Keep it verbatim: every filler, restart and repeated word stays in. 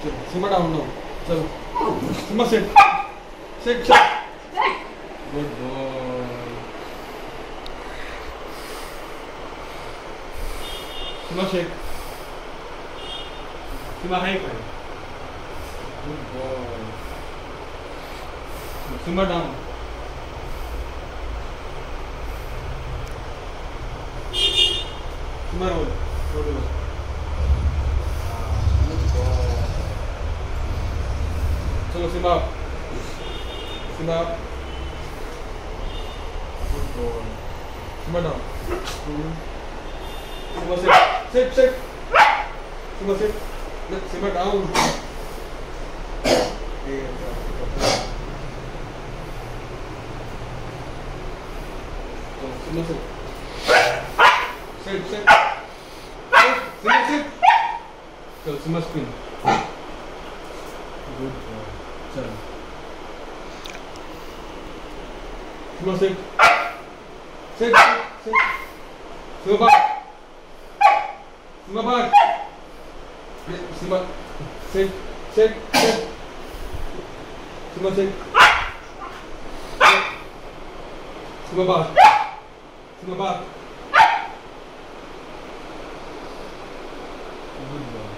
Simba down now. चलो. Simba sit. Sit. Sit. Good boy. Simba shake. Simba high five. Good boy. Simba down. Simba roll. Roll roll. Good boy. चलो Simba. Simba. Good boy. Simba down. Simba sit. Sit. Sit. Simba sit. Let Simba down. Simba sit. Sit, sit. Sit. Simba sit. So Simba spin. Good boy. Chalo. Simba sit. Sit, sit, sit. Simba back. Simba back. Simba. Sit, sit, sit. Simba sit. Simba back. Simba back. Good boy.